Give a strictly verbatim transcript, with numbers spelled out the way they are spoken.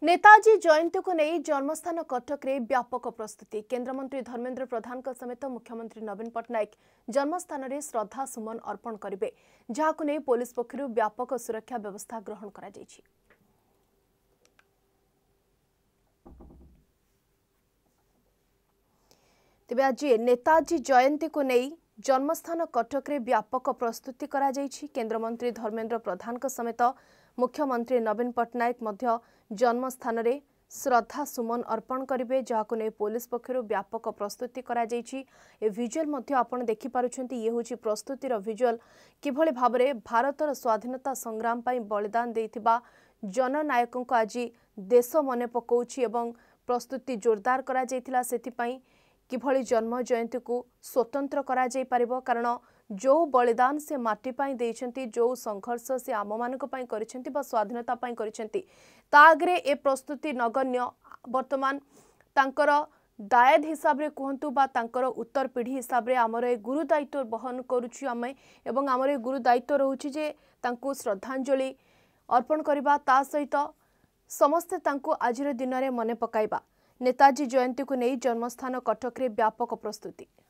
नेताजी जयंती को नहीं जन्मस्थान कटक रे व्यापक प्रस्तुति। केंद्रमंत्री धर्मेंद्र प्रधान समेत मुख्यमंत्री नवीन पट्टनायक जन्मस्थान रे श्रद्धा सुमन अर्पण करेंगे, जहां नहीं पुलिस पक्षर व्यापक सुरक्षा व्यवस्था ग्रहण करा जायछि। तेबे आज नेताजी जयंती को नहीं जन्मस्थान कटक रे व्यापक प्रस्तुति करा जायछि। केंद्रमंत्री धर्मेंद्र प्रधान समेत मुख्यमंत्री नवीन पट्टनायक मध्य जन्मस्थान रे श्रद्धा सुमन अर्पण करेंगे, जहां नहीं पुलिस पक्षर व्यापक प्रस्तुति करा जायछि। ए विजुअल मध्य आपण देखि पारुछंती, ये होछि प्रस्तुतिर विजुअल। किभଳି भाबरे भारतर स्वाधीनता संग्राम पई बलिदान देइथिबा जननायकों को आज देश मने पकाउछि एवं प्रस्तुति जोरदार करा जायतिला। सेति पई किभଳି जन्म जयंती को स्वतंत्र करा जाय परिबो, कारण जो बलिदान से माटी पाई देइछंती, जो संघर्ष से आम मानक पाई करिछंती बा स्वाधीनता पाई करिछंती, तागरे ए प्रस्तुति नगण्य। वर्तमान तांकर दायद हिसाब रे कहंतु बा तांकर उत्तर पीढ़ी हिसाब रे हमर ए गुरु दायित्व बहन करूछि आमे, एवं हमर ए गुरु दायित्व रहउछि जे तांको श्रद्धांजलि अर्पण करबा, ता सहित समस्त तांको आजिर दिन रे मने पकाइबा। नेताजी जयंती को नहीं जन्मस्थान कटक रे व्यापक प्रस्तुति।